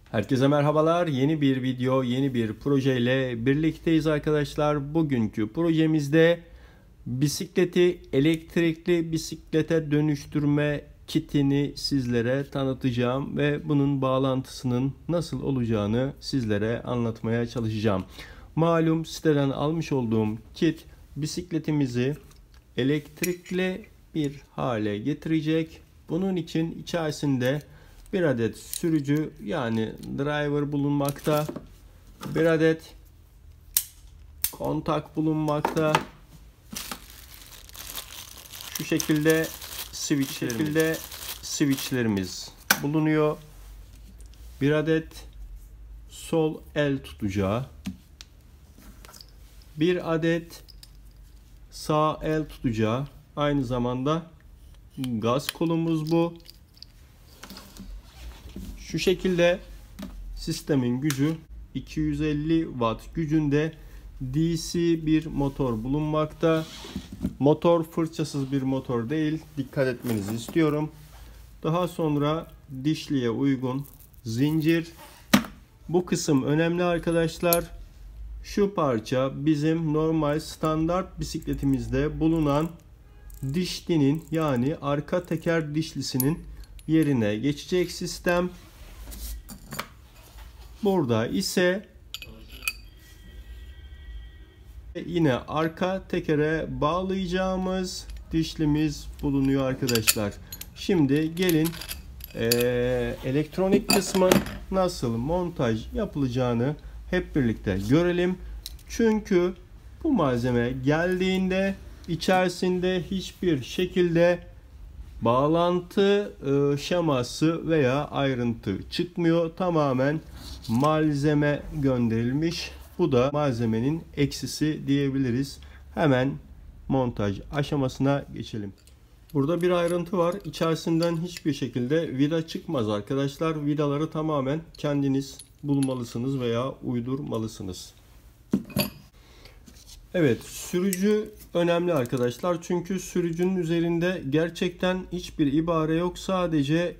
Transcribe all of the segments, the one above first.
Herkese merhabalar. Yeni bir video, yeni bir projeyle birlikteyiz arkadaşlar. Bugünkü projemizde bisikleti elektrikli bisiklete dönüştürme kitini sizlere tanıtacağım ve bunun bağlantısının nasıl olacağını sizlere anlatmaya çalışacağım. Malum siteden almış olduğum kit bisikletimizi elektrikli bir hale getirecek. Bunun için içerisinde bir adet sürücü yani driver bulunmakta. Bir adet kontak bulunmakta. Şu şekilde switchlerimiz bulunuyor. Bir adet sol el tutacağı. Bir adet sağ el tutacağı. Aynı zamanda gaz kolumuz bu. Şu şekilde sistemin gücü 250 watt gücünde DC bir motor bulunmakta. Motor fırçasız bir motor değil. Dikkat etmenizi istiyorum. Daha sonra dişliye uygun zincir. Bu kısım önemli arkadaşlar. Şu parça bizim normal standart bisikletimizde bulunan dişlinin yani arka teker dişlisinin yerine geçecek sistem. Burada ise yine arka tekere bağlayacağımız dişlimiz bulunuyor arkadaşlar. Şimdi gelin elektronik kısmın nasıl montaj yapılacağını hep birlikte görelim. Çünkü bu malzeme geldiğinde içerisinde hiçbir şekilde bağlantı şeması veya ayrıntı çıkmıyor. Tamamen malzeme gönderilmiş. Bu da malzemenin eksisi diyebiliriz. Hemen montaj aşamasına geçelim. Burada bir ayrıntı var. İçerisinden hiçbir şekilde vida çıkmaz arkadaşlar. Vidaları tamamen kendiniz bulmalısınız veya uydurmalısınız. Evet, sürücü önemli arkadaşlar. Çünkü sürücünün üzerinde gerçekten hiçbir ibare yok. Sadece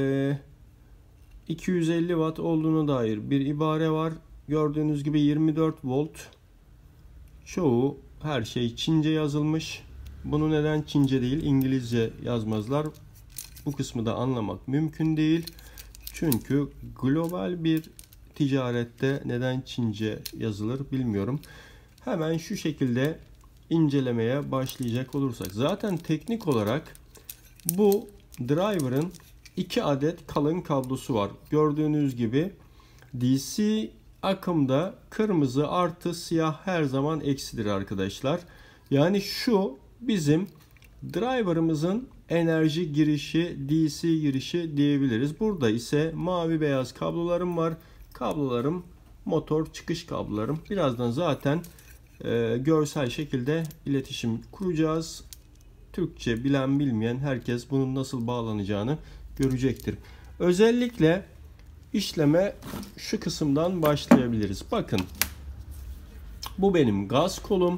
250 watt olduğuna dair bir ibare var. Gördüğünüz gibi 24 volt. Çoğu her şey Çince yazılmış. Bunu neden Çince değil İngilizce yazmazlar? Bu kısmı da anlamak mümkün değil. Çünkü global bir ticarette neden Çince yazılır bilmiyorum. Hemen şu şekilde incelemeye başlayacak olursak. Zaten teknik olarak bu driver'ın 2 adet kalın kablosu var. Gördüğünüz gibi DC akımda kırmızı artı siyah her zaman eksidir arkadaşlar. Yani şu bizim driver'ımızın enerji girişi, DC girişi diyebiliriz. Burada ise mavi beyaz kablolarım var. Kablolarım motor çıkış kablolarım. Birazdan zaten görsel şekilde iletişim kuracağız. Türkçe bilen bilmeyen herkes bunun nasıl bağlanacağını görecektir. Özellikle işleme şu kısımdan başlayabiliriz. Bakın, bu benim gaz kolum.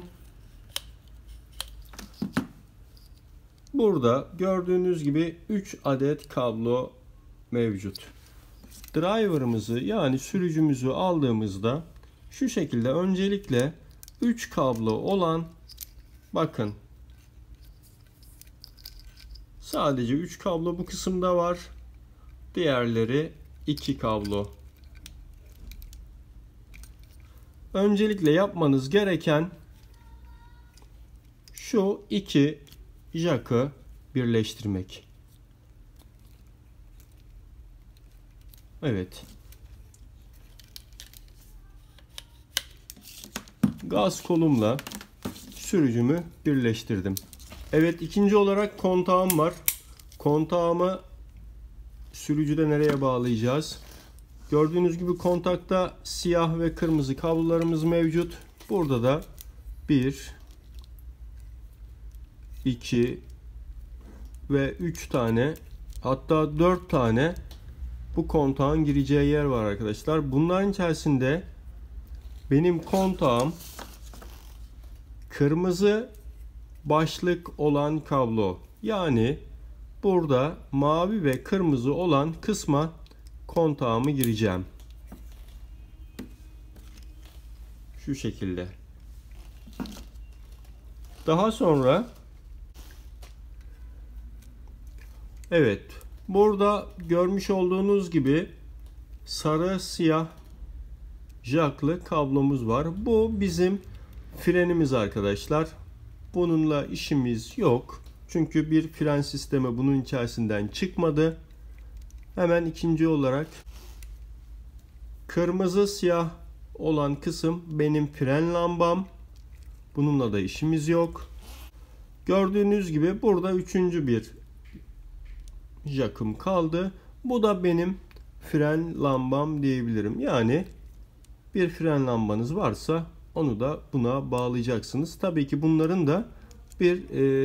Burada gördüğünüz gibi 3 adet kablo mevcut. Driver'ımızı yani sürücümüzü aldığımızda şu şekilde öncelikle 3 kablo olan, bakın sadece 3 kablo bu kısımda var. Diğerleri 2 kablo. Öncelikle yapmanız gereken şu 2 jack'ı birleştirmek. Evet. Gaz kolumla sürücümü birleştirdim. Evet, ikinci olarak kontağım var. Kontağımı sürücüde nereye bağlayacağız? Gördüğünüz gibi kontakta siyah ve kırmızı kablolarımız mevcut. Burada da 1, 2 ve 3 tane, hatta 4 tane bu kontağın gireceği yer var arkadaşlar. Bunların içerisinde benim kontağım kırmızı başlık olan kablo. Yani burada mavi ve kırmızı olan kısma kontağımı gireceğim. Şu şekilde. Daha sonra evet, burada görmüş olduğunuz gibi sarı siyah jaklı kablomuz var. Bu bizim frenimiz arkadaşlar. Bununla işimiz yok. Çünkü bir fren sistemi bunun içerisinden çıkmadı. Hemen ikinci olarak kırmızı siyah olan kısım benim fren lambam. Bununla da işimiz yok. Gördüğünüz gibi burada üçüncü bir jakım kaldı. Bu da benim fren lambam diyebilirim. Yani bir fren lambanız varsa onu da buna bağlayacaksınız. Tabii ki bunların da bir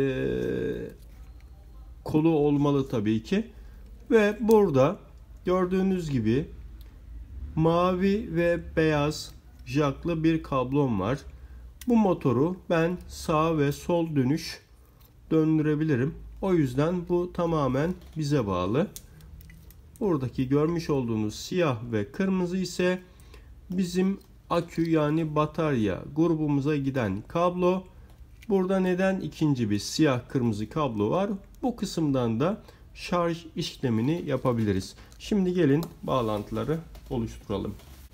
kolu olmalı tabii ki. Ve burada gördüğünüz gibi mavi ve beyaz jaklı bir kablom var. Bu motoru ben sağ ve sol dönüş döndürebilirim. O yüzden bu tamamen bize bağlı. Buradaki görmüş olduğunuz siyah ve kırmızı ise bizim akü yani batarya grubumuza giden kablo. Burada neden ikinci bir siyah kırmızı kablo var? Bu kısımdan da şarj işlemini yapabiliriz. Şimdi gelin bağlantıları oluşturalım.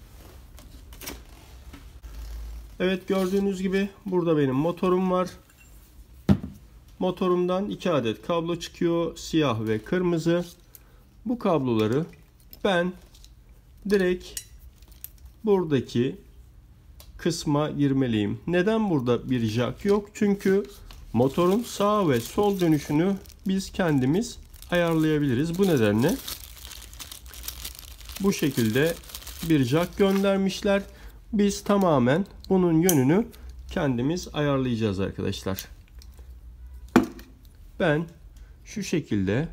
Evet, gördüğünüz gibi burada benim motorum var. Motorumdan 2 adet kablo çıkıyor. Siyah ve kırmızı. Bu kabloları ben direkt buradaki kısma girmeliyim. Neden burada bir jack yok? Çünkü motorun sağ ve sol dönüşünü biz kendimiz ayarlayabiliriz. Bu nedenle bu şekilde bir jack göndermişler. Biz tamamen bunun yönünü kendimiz ayarlayacağız arkadaşlar. Ben şu şekilde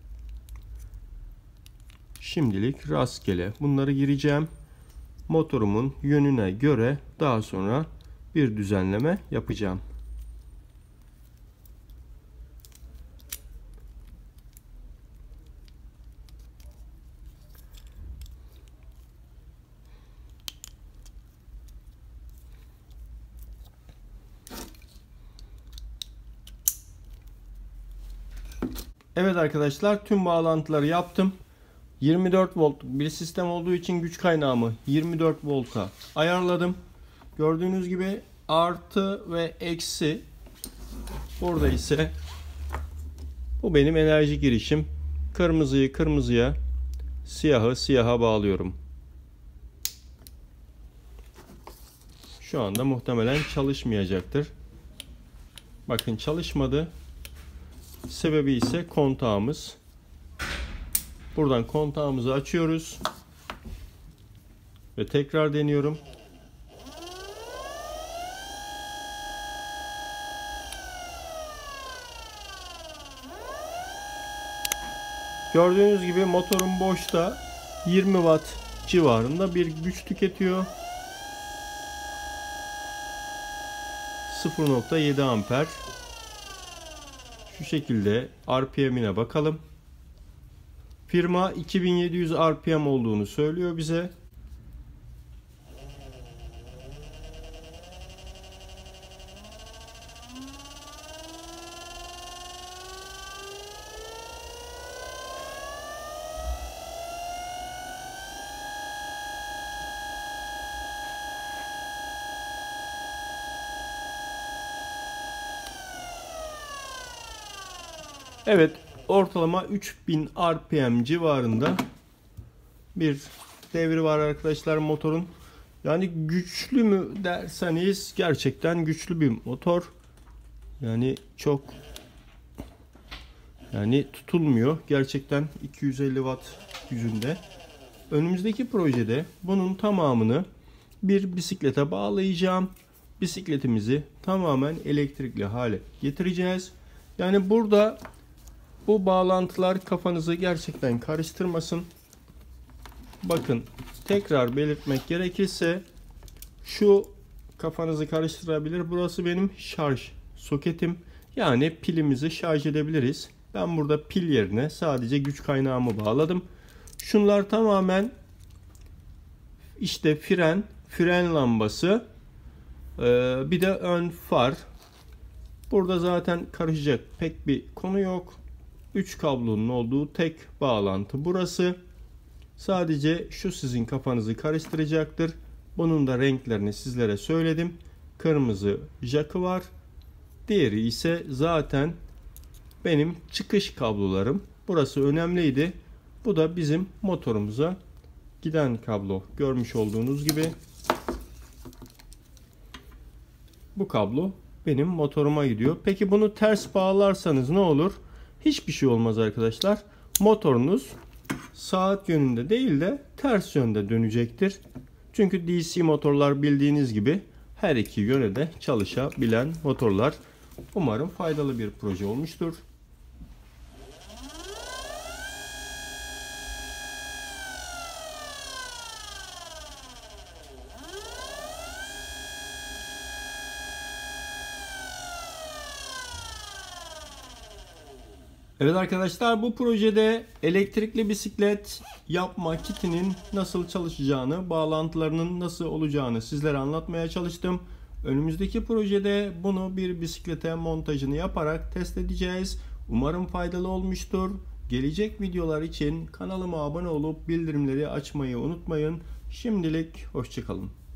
şimdilik rastgele bunları gireceğim. Motorumun yönüne göre daha sonra bir düzenleme yapacağım. Evet arkadaşlar, tüm bağlantıları yaptım. 24 voltluk bir sistem olduğu için güç kaynağımı 24 volta ayarladım. Gördüğünüz gibi artı ve eksi. Burada ise bu benim enerji girişim. Kırmızıyı kırmızıya, siyahı siyaha bağlıyorum. Şu anda muhtemelen çalışmayacaktır. Bakın, çalışmadı. Sebebi ise kontağımız. Buradan kontağımızı açıyoruz. Ve tekrar deniyorum. Gördüğünüz gibi motorum boşta 20 watt civarında bir güç tüketiyor. 0.7 amper. Şu şekilde RPM'ine bakalım. Firma 2700 RPM olduğunu söylüyor bize. Evet, ortalama 3000 RPM civarında bir devri var arkadaşlar motorun. Yani güçlü mü derseniz gerçekten güçlü bir motor. Yani çok tutulmuyor. Gerçekten 250 watt gücünde. Önümüzdeki projede bunun tamamını bir bisiklete bağlayacağım. Bisikletimizi tamamen elektrikli hale getireceğiz. Yani burada bu bağlantılar kafanızı gerçekten karıştırmasın. Bakın, tekrar belirtmek gerekirse şu kafanızı karıştırabilir. Burası benim şarj soketim. Yani pilimizi şarj edebiliriz. Ben burada pil yerine sadece güç kaynağımı bağladım. Şunlar tamamen işte fren lambası Bir de ön far. Burada zaten karışacak pek bir konu yok. 3 kablonun olduğu tek bağlantı burası. Sadece şu sizin kafanızı karıştıracaktır. Bunun da renklerini sizlere söyledim. Kırmızı jack'ı var. Diğeri ise zaten benim çıkış kablolarım. Burası önemliydi. Bu da bizim motorumuza giden kablo. Görmüş olduğunuz gibi bu kablo benim motoruma gidiyor. Peki bunu ters bağlarsanız ne olur? Hiçbir şey olmaz arkadaşlar. Motorunuz saat yönünde değil de ters yönde dönecektir. Çünkü DC motorlar bildiğiniz gibi her iki yöne de çalışabilen motorlar. Umarım faydalı bir proje olmuştur. Evet arkadaşlar, bu projede elektrikli bisiklet yapma kitinin nasıl çalışacağını, bağlantılarının nasıl olacağını sizlere anlatmaya çalıştım. Önümüzdeki projede bunu bir bisiklete montajını yaparak test edeceğiz. Umarım faydalı olmuştur. Gelecek videolar için kanalıma abone olup bildirimleri açmayı unutmayın. Şimdilik hoşça kalın.